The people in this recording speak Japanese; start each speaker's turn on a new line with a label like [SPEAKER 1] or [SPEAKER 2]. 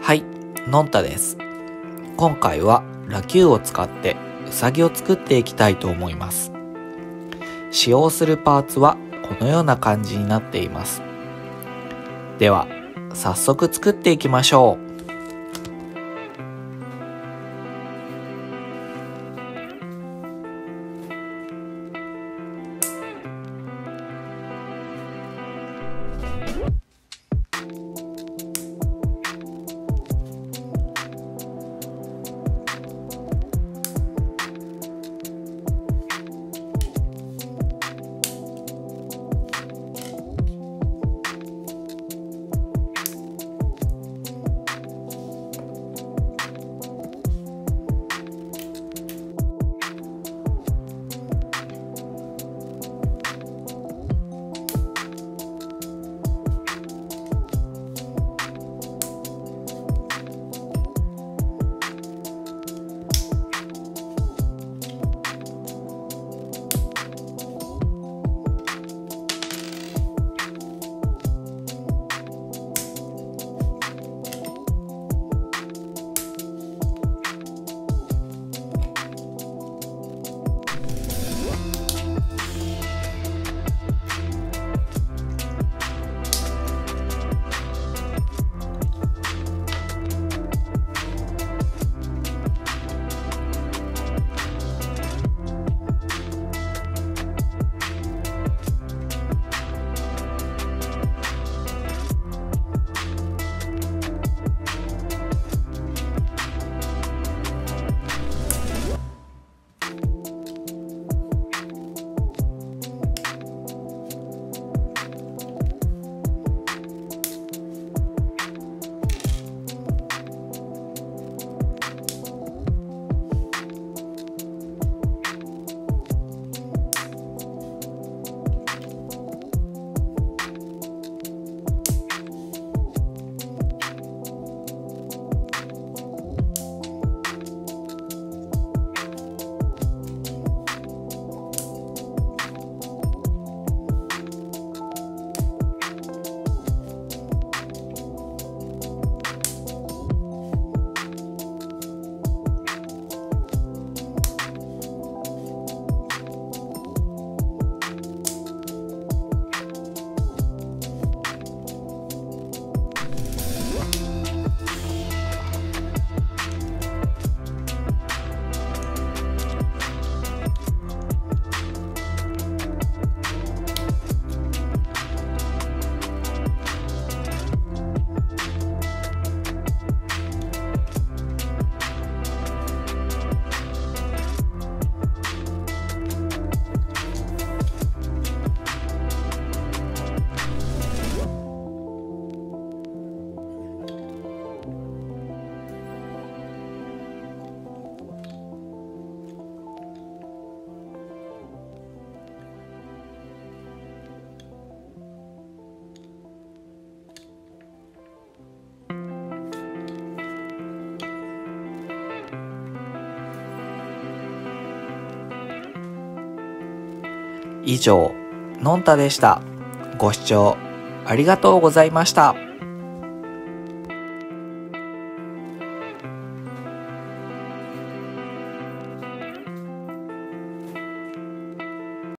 [SPEAKER 1] はい、のんたです。今回はラキューを使ってうさぎを作っていきたいと思います。使用するパーツはこのような感じになっています。では、早速作っていきましょう。以上、のんたでした。ご視聴ありがとうございました。